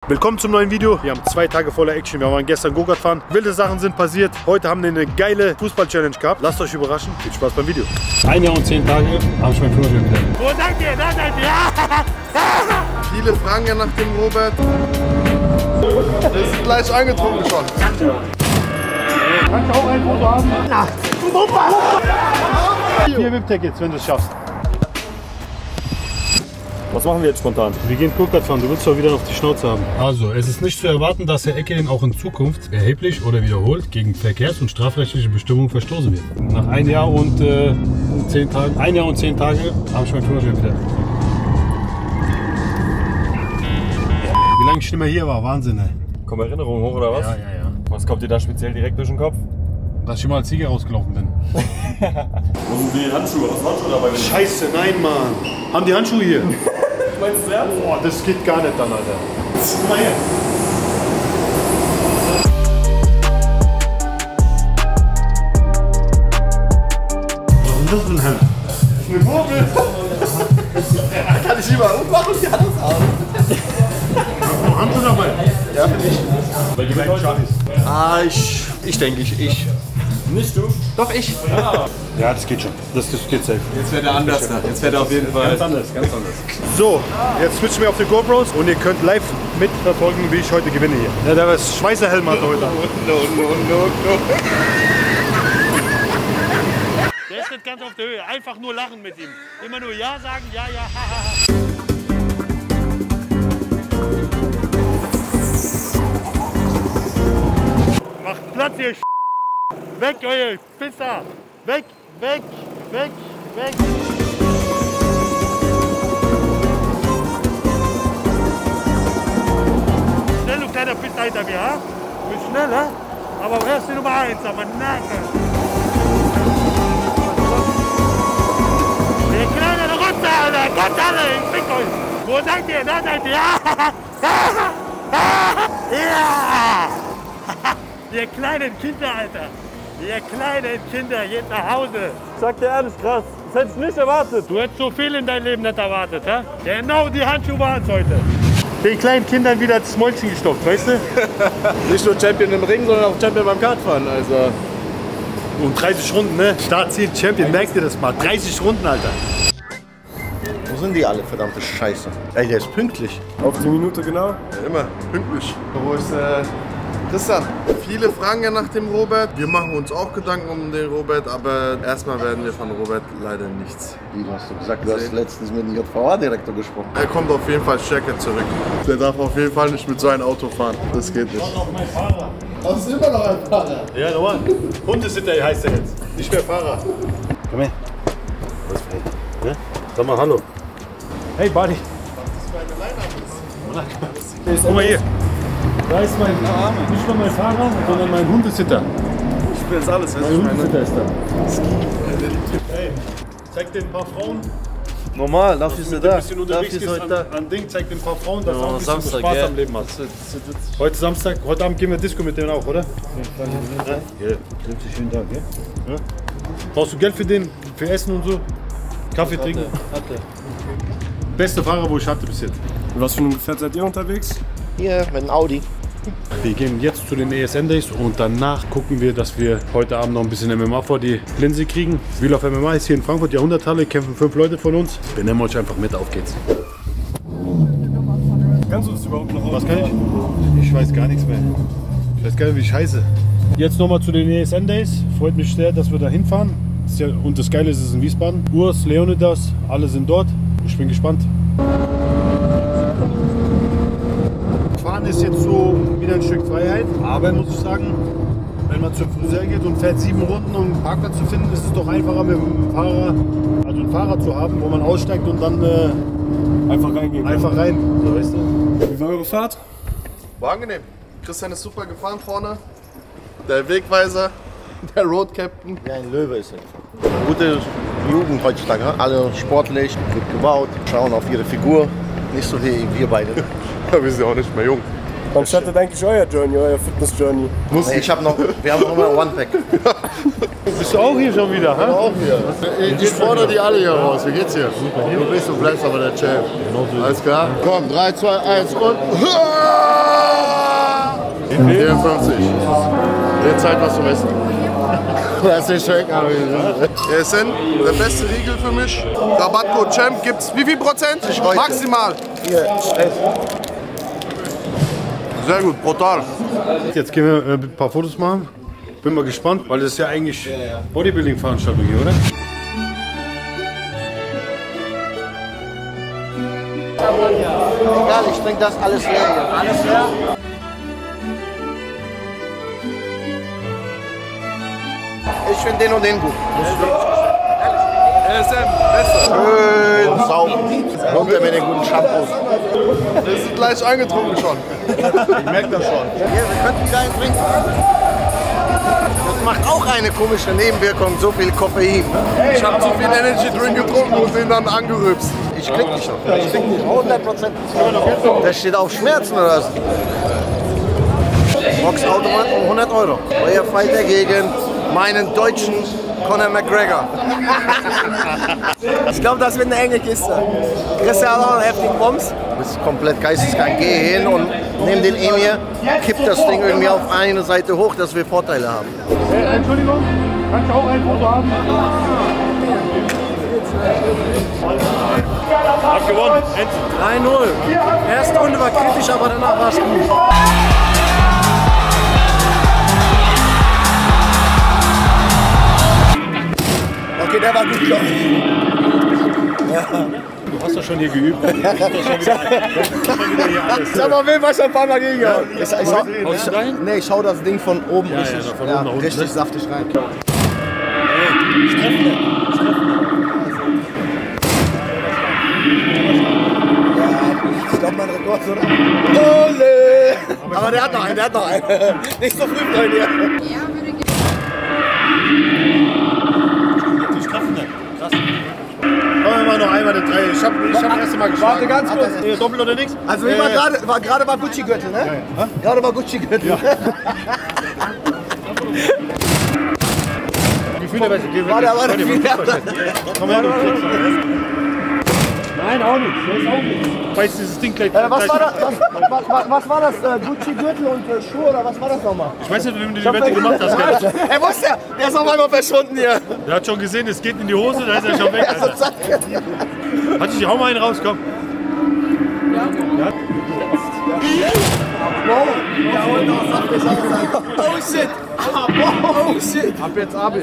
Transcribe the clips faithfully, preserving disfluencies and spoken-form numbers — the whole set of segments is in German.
Willkommen zum neuen Video. Wir haben zwei Tage voller Action. Wir waren gestern Go-Kart fahren. Wilde Sachen sind passiert. Heute haben wir eine geile Fußball-Challenge gehabt. Lasst euch überraschen. Viel Spaß beim Video. Ein Jahr und zehn Tage habe ich mein Führerschein wieder. Wo seid ihr? Da seid ihr. Viele fragen ja nach dem Robert. Der ist gleich eingetrunken schon. Kannst du auch ein Foto haben? Na. Vier V I P-Tickets, wenn du es schaffst. Was machen wir jetzt spontan? Wir gehen Go-Kart fahren. Du willst doch wieder auf die Schnauze haben. Also, es ist nicht zu erwarten, dass Herr Eckelin auch in Zukunft erheblich oder wiederholt gegen verkehrs- und strafrechtliche Bestimmungen verstoßen wird. Nach ein Jahr und äh, zehn Tagen, ein Jahr und zehn Tage habe ich mein Führerschein wieder. Wie lange ich nicht mehr hier war, Wahnsinn, ey. Kommen Erinnerungen hoch oder was? Ja, ja, ja. Was kommt dir da speziell direkt durch den Kopf? Dass ich mal als Sieger rausgelaufen bin. Wo sind die Handschuhe? Was machst du dabei? Scheiße, nein, Mann. Haben die Handschuhe hier? Meinst du ernst? Boah, das geht gar nicht dann, Alter. Guck mal her. Was ist das für ein Hemd? Eine Gurgel. Kann ich lieber ummachen und die anders haben? Handschuhe dabei? Ja, bin ich. Weil die beiden Charlies. Ah, ich, ich denke, ich, ich. Nicht du? Doch, ich. Ja, das geht schon. Das, das geht safe. Jetzt wird er anders. Jetzt wird er auf jeden Fall. Ganz anders, ganz anders. So, jetzt switchen wir auf die GoPros und ihr könnt live mitverfolgen, wie ich heute gewinne hier. Ja, der ist Schweißerhelm hat heute. No, no, no, no. Der ist nicht ganz auf der Höhe. Einfach nur lachen mit ihm. Immer nur Ja sagen, ja, ja, ha, ha, ha. Macht Platz hier. Weg, euer Pisser. Weg, weg, weg, weg. Schnell, du kleiner Pisser hinter mir, ha? Du bist schnell, ha? Aber er ist die Nummer eins, aber Nacke. Der kleine Rotze, Alter, Gott alle, ich fick euch. Wo seid ihr? Da seid ihr. Ja! Ihr kleinen Kinder, Alter. Ihr kleinen Kinder, geht nach Hause. Sag dir ehrlich, krass. Das hätte ich nicht erwartet. Du hättest so viel in deinem Leben nicht erwartet, ha? Genau die Handschuhe waren es heute. Den kleinen Kindern wieder das Mäulchen gestopft, weißt du? Nicht nur Champion im Ring, sondern auch Champion beim Kartfahren. Also. Und dreißig Runden, ne? Startziel Champion, merkt ihr das mal? dreißig Runden, Alter. Wo sind die alle, verdammte Scheiße? Ey, der ist pünktlich. Auf die Minute genau? Ja, immer pünktlich. Wo ist äh, Christian? Viele fragen ja nach dem Robert. Wir machen uns auch Gedanken um den Robert, aber erstmal werden wir von Robert leider nichts. Wie hast du gesagt, du hast letztens mit dem J V A-Direktor gesprochen. Er kommt auf jeden Fall stärker zurück. Der darf auf jeden Fall nicht mit so einem Auto fahren. Das geht nicht. Das ist immer noch ein Fahrer. Ja, normal. Hundesitter heißt er jetzt. Nicht mehr Fahrer. Komm her. Was für ein? Ja? Sag mal Hallo. Hey, Buddy. Guck mal hier. Da ist mein, nicht nur mein Fahrer, sondern mein Hundesitter. Ich will jetzt alles, Mein Hundesitter ist da. Hey, zeig dir ein paar Frauen. Normal, dafür ist er da. Bisschen unterwegs Dafür ist ist heute an, da. an Ding, zeig dir ein paar Frauen, dass Ja, du auch ein bisschen Samstag, Spaß ja. am Leben hast. Heute Samstag, heute Abend gehen wir Disco mit denen auch, oder? Ja. Schönen Tag, ja? Ja. Brauchst du Geld für den, für Essen und so? Kaffee trinken? Hatte. Beste Fahrer, wo ich hatte bis jetzt. Und was für ein Gefährt seid ihr unterwegs? Hier mit dem Audi. Wir gehen jetzt zu den E S N Days und danach gucken wir, dass wir heute Abend noch ein bisschen M M A vor die Linse kriegen. Wheel of M M A ist hier in Frankfurt, Jahrhunderthalle, kämpfen fünf Leute von uns. Wir nehmen euch einfach mit, auf geht's. Kannst du das überhaupt noch? Was kann ich? Ich weiß gar nichts mehr. Ich weiß gar nicht, wie ich heiße. Jetzt nochmal zu den E S N Days. Freut mich sehr, dass wir da hinfahren. Ja, und das Geile ist, es ist in Wiesbaden. Urs, Leonidas, alle sind dort. Ich bin gespannt. Fahren ist jetzt so wieder ein Stück Freiheit, aber muss ich sagen, wenn man zum Friseur geht und fährt sieben Runden, um einen Parkplatz zu finden, ist es doch einfacher mit dem Fahrer, also einen Fahrer zu haben, wo man aussteigt und dann äh, Einfach reingehen. einfach rein. So, weißt du? Wie war eure Fahrt? War angenehm. Christian ist super gefahren vorne. Der Wegweiser, der Road Captain. Wie ein Löwe ist er. Gute Jugend heutzutage, ne? Alle sportlich, gut gebaut, schauen auf ihre Figur. Nicht so wie wir beide. Wir sind auch nicht mehr jung. Wann startet eigentlich euer Journey, euer Fitness-Journey? Nee, ich hab noch, wir haben noch mal One-Pack. Bist du auch hier schon wieder? Hä? Auch hier. Ich fordere die alle hier raus. Wie geht's hier? Du bist, du bleibst aber der Champ. Alles klar? Komm, drei, zwei, eins und... vierundfünfzig. Der Zeit was zum Essen. Das ist schön, aber Der ist der beste Riegel für mich. Rabattcode Champ gibt's wie viel Prozent? Maximal. Sehr gut, brutal. Jetzt gehen wir äh, ein paar Fotos machen. Bin mal gespannt, weil das ist ja eigentlich Bodybuilding-Veranstaltung hier, oder? egal, ich trinke das alles leer hier. Alles leer? Ich finde den und den gut. Er ist der Beste. Schön sauber. Kommt er mit den guten Shampoos. Wir sind gleich angetrunken schon. Ich merke das schon. Hier, wir könnten wieder einen trinken. Das macht auch eine komische Nebenwirkung, so viel Koffein. Ich habe zu viel Energy Drink getrunken und bin dann angerübst. Ich krieg dich noch. Ich krieg dich hundert Prozent. Das steht auf Schmerzen oder was? Boxautomat um hundert Euro. Euer Fighter gegen meinen deutschen Conor McGregor. Ich glaube, das wird eine enge Kiste. Christian hat auch einen heftigen Bums. Du bist komplett geisteskrank. Geh hin und nimm den Emir, kipp das Ding irgendwie auf eine Seite hoch, dass wir Vorteile haben. Hey, Entschuldigung, kann ich auch ein Foto haben? Hab gewonnen. drei null. Erste Runde war kritisch, aber danach war es gut. Okay, der war gut, glaube ich. Du hast doch schon hier geübt. Du hast doch schon wieder, schon wieder hier alles. Ich hab auf jeden Fall schon ein paar Mal gegen. Ja. Ich, ich, ich, ich, nee, ich hau das Ding von oben Ja, richtig, ja, von ja, oben nach unten, richtig ne? saftig rein. Ich glaube, mein Rekord ist, oder? Ole! Aber der hat noch einen, der hat noch einen. Nicht so früh, Freunde. Ja, würde gerne. Machen wir mal noch einmal eine drei. Ich habe ich hab das erste Mal geschlagen. Warte ganz kurz. Äh, Doppel oder nix? Also wie war gerade war gerade war Gucci-Gürtel, ne? Ja. Gerade mal Gucci-Gürtel. Ja. Gefühle besser. Warte, warte, viel Komm her, du kriegst Nein, auch nicht. Das ist auch nicht. Weiß dieses Ding gleich. Äh, was, war das, was, was, was war das? Äh, Gucci-Gürtel und äh, Schuhe oder was war das nochmal? Ich weiß nicht, wie du die Wette gemacht hast. Gell? Er wusste ja, der ist auf einmal verschwunden hier. Der hat schon gesehen, es geht in die Hose, da ist er schon weg. Alter. Hat sich hau mal einen raus, komm. Ja. Oh shit! Oh shit! Ab jetzt Abel.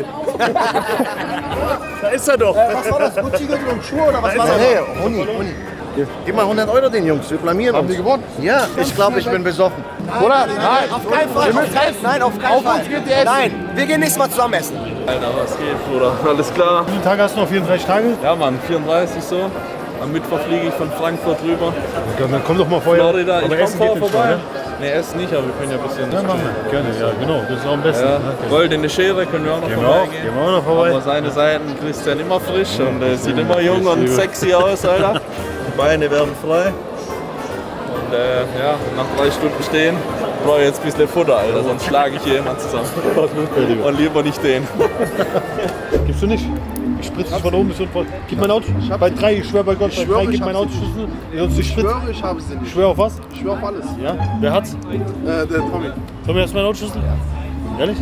Da ist er doch. Äh, was war das? Gucci-Gürtel und Schuhe oder was war das? Nee, Huni, Huni. Gib mal hundert Euro den Jungs, wir blamieren uns. Haben die gewonnen? Ja, ich glaube, ich bin besoffen. Oder? Nein, auf keinen Fall. Auf keinen, nein, auf keinen Fall. Nein, wir gehen nächstes Mal zusammen essen. Alter, was geht, Bruder? Alles klar? Wie viele Tage hast du noch? vierunddreißig Tage? Ja, Mann, vierunddreißig so. Am Mittwoch fliege ich von Frankfurt rüber. Ja, dann komm doch mal vorher. Florida, ich Aber komm Essen vorher geht nicht vorbei. schon, Ne, Essen nicht, aber wir können ja ein bisschen... Ja, machen wir. Gerne, ja, genau. Das ist auch am besten. Ja, Okay. goldene Schere können wir auch noch Gehen wir auch, vorbeigehen. gehen wir auch noch vorbei. Aber seine Seiten Christian immer frisch und äh, sieht immer jung und sexy aus, Alter. Die Beine werden frei. Und äh, ja, nach drei Stunden stehen brauche ich jetzt ein bisschen Futter, Alter, sonst schlage ich hier jemand zusammen. Und lieber nicht den. Gibst du nicht? Ich spritze es von oben bis unten. Gib mein Auto. Bei drei, ich schwöre bei Gott, bei schwöre, drei, ich gib mein hab's Autoschlüssel. Ich Ich spritze. schwöre, ich habe sie Ich nicht. schwöre auf was? Ich schwöre auf alles. Ja? Wer hat's? Äh, der Tommy. Tommy, hast du meinen Autoschlüssel? Ehrlich?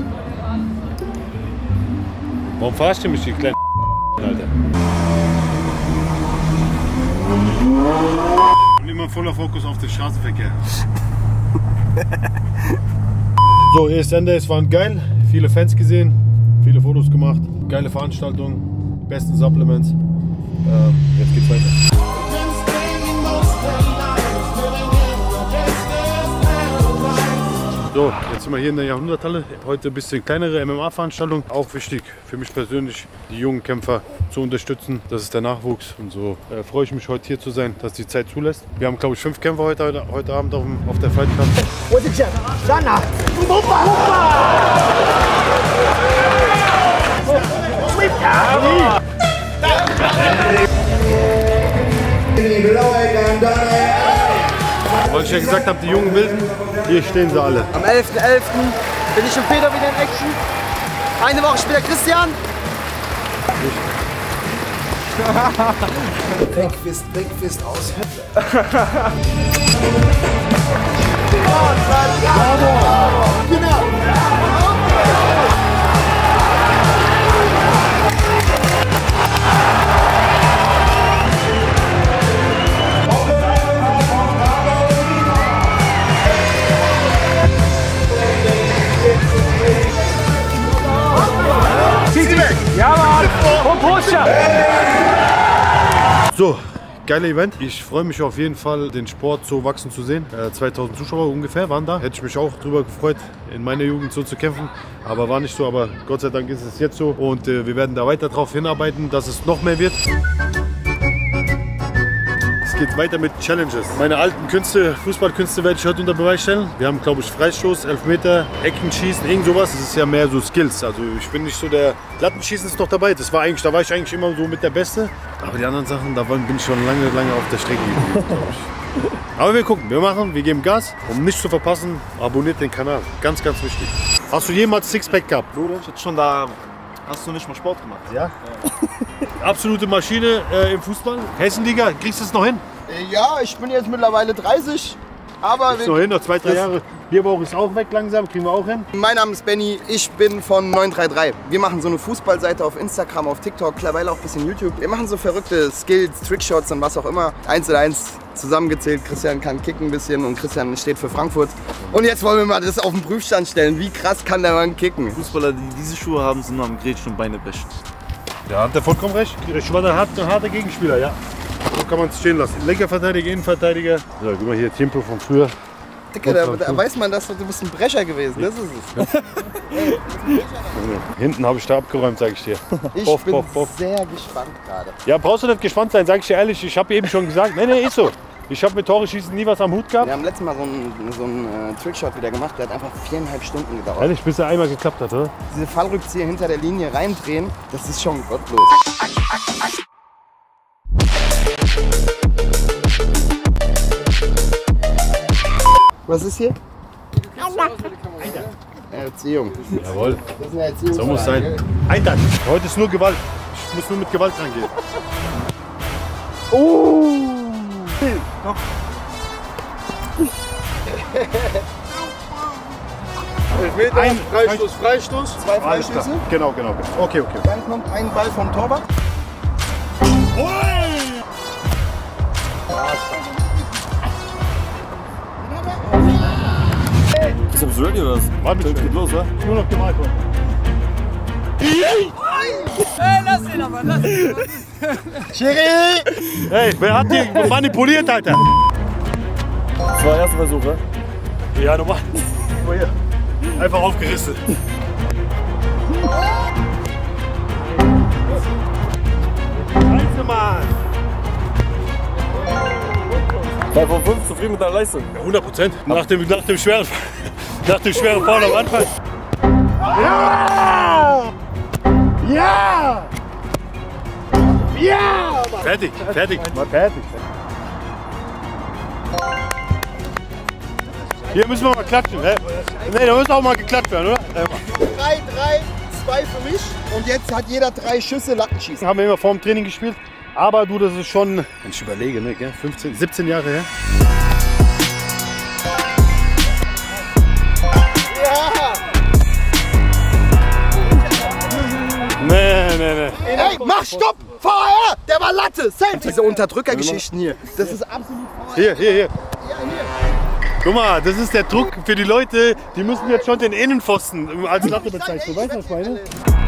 Warum verarschst du mich, die kleine Alter? Und immer voller Fokus auf den Straßenverkehr. So, erst Ende, es waren geil. Viele Fans gesehen, viele Fotos gemacht. Geile Veranstaltung, besten Supplements. Ähm, jetzt geht's weiter. So, jetzt sind wir hier in der Jahrhunderthalle. Heute ein bisschen kleinere M M A-Veranstaltung. Auch wichtig für mich persönlich, die jungen Kämpfer zu unterstützen. Das ist der Nachwuchs. Und so äh, freue ich mich, heute hier zu sein, dass die Zeit zulässt. Wir haben, glaube ich, fünf Kämpfer heute, heute, heute Abend auf, dem, auf der Fight Card. Sana! Weil ich ja gesagt habe, die jungen Wilden, hier stehen sie alle. Am elften elften bin ich im Peter wieder in Action. Eine Woche später Christian. Breakfast, Breakfast aus. So, geiler Event. Ich freue mich auf jeden Fall, den Sport so wachsen zu sehen. Äh, zweitausend Zuschauer ungefähr waren da. Hätte ich mich auch drüber gefreut, in meiner Jugend so zu kämpfen. Aber war nicht so. Aber Gott sei Dank ist es jetzt so. Und äh, wir werden da weiter darauf hinarbeiten, dass es noch mehr wird. Es geht weiter mit Challenges. Meine alten Künste, Fußballkünste werde ich heute unter Beweis stellen. Wir haben, glaube ich, Freistoß, Elfmeter, Ecken schießen, irgend sowas. Das ist ja mehr so Skills. Also ich bin nicht so der Lattenschießen ist noch dabei. Das war eigentlich, da war ich eigentlich immer so mit der Beste. Aber die anderen Sachen, da bin ich schon lange, lange auf der Strecke geblieben, glaube ich. Aber wir gucken, wir machen, wir geben Gas. Um nichts zu verpassen, abonniert den Kanal. Ganz, ganz wichtig. Hast du jemals Sixpack gehabt? Bruder, ich hatte schon da. Hast du nicht mal Sport gemacht? Ja. ja. Absolute Maschine äh, im Fußball. Hessenliga, kriegst du es noch hin? Ja, ich bin jetzt mittlerweile dreißig. Aber wir noch hin, noch zwei, drei Jahre. Bierbauch ist auch weg langsam, kriegen wir auch hin. Mein Name ist Benny, ich bin von neun drei drei. Wir machen so eine Fußballseite auf Instagram, auf TikTok, mittlerweile auch ein bisschen YouTube. Wir machen so verrückte Skills, Trickshots und was auch immer. Eins und eins zusammengezählt. Christian kann kicken ein bisschen und Christian steht für Frankfurt. Und jetzt wollen wir mal das auf den Prüfstand stellen. Wie krass kann der Mann kicken? Fußballer, die diese Schuhe haben, sind am Gretchen und Beine besten. Ja, hat er vollkommen recht. Ich war der harte, harte Gegenspieler, ja. So kann man es stehen lassen. Linker-Verteidiger, Innenverteidiger. So, guck mal hier, Tempo von früher. Dicke, da, da weiß man, dass du, du bist ein Brecher gewesen, das ist es. Hey, hinten habe ich da abgeräumt, sage ich dir. Ich boff, bin boff, boff. sehr gespannt gerade. Ja, brauchst du nicht gespannt sein, sage ich dir ehrlich. Ich habe eben schon gesagt, nee, nee, ist so. Ich habe mit Tore schießen nie was am Hut gehabt. Wir haben letztes Mal so einen, so einen äh, Trickshot wieder gemacht, der hat einfach viereinhalb Stunden gedauert. Ehrlich, bis er einmal geklappt hat, oder? Diese Fallrückzieher hinter der Linie reindrehen, das ist schon gottlos. Was ist hier? Erziehung. Jawohl. Das ist eine Erziehung. So muss sein. Eintat. Heute ist nur Gewalt. Ich muss nur mit Gewalt rangehen. Oh! Ein Freistoß, Freistoß. Zwei Freistöße. Genau, genau. Okay, okay. Dann kommt ein Ball vom Torwart. Ist das ready oder was? Warte, geht los, oder? Nur noch gemalt worden. Hey, lass ihn aber, lass ihn. Schiri! Hey, wer hat die manipuliert, Alter? Das war der erste Versuch, oder? Ja, nochmal. Einfach aufgerissen. Scheiße, Mann! zwei von fünf, zufrieden mit deiner Leistung? Ja, hundert Prozent. Nach dem, nach dem schweren, nach dem schweren Foul am Anfang. Ja! Ja! Ja! Fertig, fertig. Mal fertig. Hier müssen wir mal klatschen, ne? Ne, da muss auch mal geklatscht werden, oder? drei, drei, zwei für mich. Und jetzt hat jeder drei Schüsse Lattenschießen. Haben wir immer vor dem Training gespielt. Aber du, das ist schon, wenn ich überlege, ne, fünfzehn, siebzehn Jahre her. Ja! Nee, nee, nee. Hey, mach Stopp! V R! Der war Latte! Safe! Diese Unterdrückergeschichten hier. Das ist absolut V R. Hier, hier, hier. Ja, hier. Guck mal, das ist der Druck für die Leute, die müssen jetzt schon den Innenpfosten als Latte bezeichnen. Weißt du, was ich meine?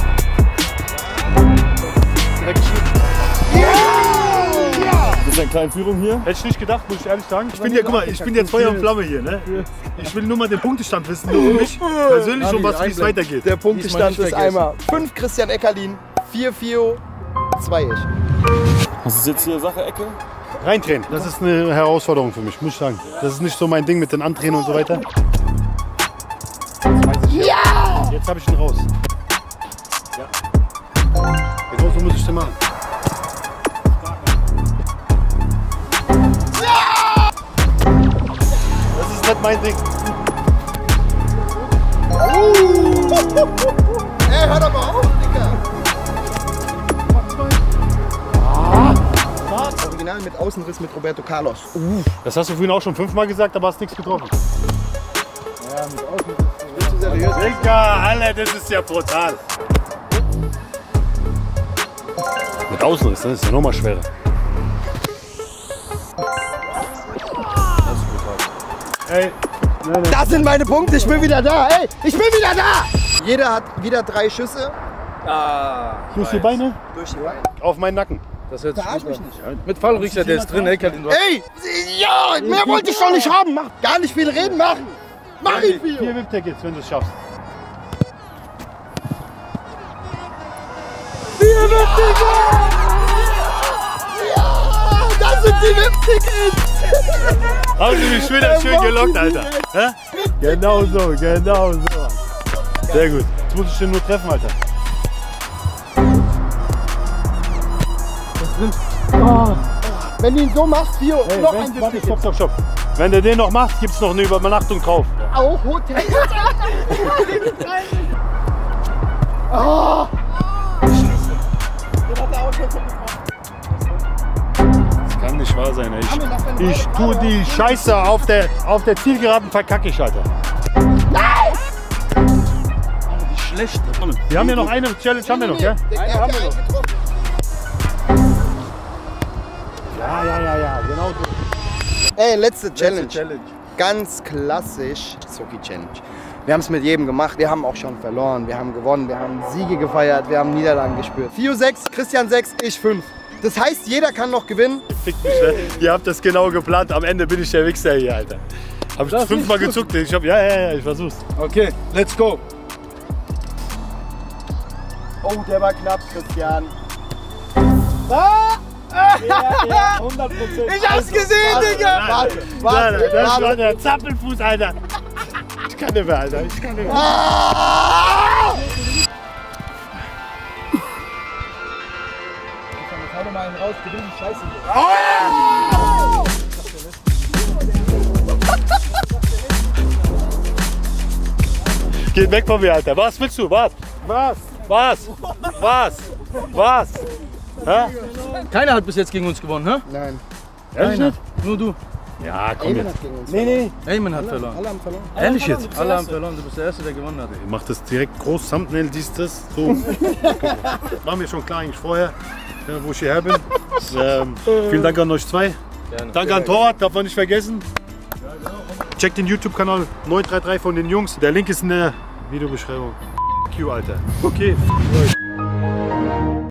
Das ist eine kleine Führung hier. Hätte ich nicht gedacht, muss ich ehrlich sagen. Ich bin ja, guck mal, ich bin jetzt Feuer und Flamme hier, ne? Ich will nur mal den Punktestand wissen, nur für mich persönlich und was, wie es weitergeht. Der Punktestand ist einmal fünf Christian Eckerlin, vier Fio, zwei ich. Was ist jetzt hier Sache, Ecke? Reindrehen, das ist eine Herausforderung für mich, muss ich sagen. Das ist nicht so mein Ding mit den Andrehen und so weiter. Ja! Jetzt habe ich ihn raus. Ja. Genau so muss ich den machen. Ja! Das ist nicht mein Ding. Uh. Ey, hör doch mal auf, Digga. Original mit Außenriss mit Roberto Carlos. Uh. Das hast du vorhin auch schon fünfmal gesagt, aber hast nichts getroffen. Ja, mit Außenriss. Bist du seriös? Digga, Alter, das ist ja brutal. Mit Außenriss, das ist ja nochmal schwerer. Ey, nein, nein. Das sind meine Punkte, ich bin wieder da. Ey, ich bin wieder da. Jeder hat wieder drei Schüsse. Ah, Durch die Beine, Durch die Beine. auf meinen Nacken. Das hört sich Verarsch gut mich an. nicht. Mit Fallrichter, der ist drin, ey, Kevin. Du hast Ey! Ja, mehr wollte ich doch nicht haben. Mach gar nicht viel reden, machen. Mach ihn viel. Vier V I P-Tickets, wenn du es schaffst. Vier V I P-Tickets! Ja, das sind die V I P-Tickets! Haben Sie mich wieder schön gelockt, Alter? Hä? Genau so, genau so. Sehr gut. Jetzt muss ich den nur treffen, Alter. Oh. Wenn du ihn so machst, Fio, Hey, noch wenn, ein V I warte, P-Ticket. stopp, stopp, stopp. Wenn du den noch machst, gibt es noch eine Übernachtung drauf. Auch Hotel. Oh. Das kann nicht wahr sein, ey. Ich, ich tue die Scheiße auf der, auf der Zielgeraden verkacke ich, Alter. wie schlecht. Wir haben ja noch eine Challenge, haben wir noch, gell? Eine haben wir noch. Ja, ja, ja, ja, genau so. Ey, letzte Challenge. Letzte Challenge. Ganz klassisch Soki Challenge. Wir haben es mit jedem gemacht. Wir haben auch schon verloren. Wir haben gewonnen. Wir haben Siege gefeiert. Wir haben Niederlagen gespürt. Fio sechs, Christian sechs, ich fünf. Das heißt, jeder kann noch gewinnen. Fickt mich, ne? Ihr habt das genau geplant. Am Ende bin ich der Wichser hier, Alter. Hab ich fünfmal gezuckt. Ich hab, ja, ja, ja, ich versuch's. Okay, let's go. Oh, der war knapp, Christian. Ah! Ja, hundert Prozent. Ich hab's gesehen, Digga! Warte, warte, Das war warte. der Zappelfuß, Alter. Ich kann nicht mehr, Alter. Ich kann nicht mehr. Ah! Hau doch mal einen raus, gewinn die Scheiße. Geht weg von mir, Alter. Was willst du? Was? Was? Was? Was? Was? Hä? Keiner hat bis jetzt gegen uns gewonnen, hä? Nein. Ehrlich nicht? Nur du. Ja, komm Eamon jetzt. hat gegen uns Nee, nee. Eamon hat verloren. Alle haben verloren. Ehrlich jetzt? Alle haben verloren, du bist der Erste, der gewonnen hat. Ich mach das direkt groß, Thumbnail, dies, das. So. War mir schon klar eigentlich vorher, ja, wo ich hierher bin. Ähm, vielen Dank an euch zwei. Gerne. Danke an Torwart, darf man nicht vergessen. Checkt den YouTube-Kanal neun drei drei von den Jungs. Der Link ist in der Videobeschreibung. Q, Alter. Okay.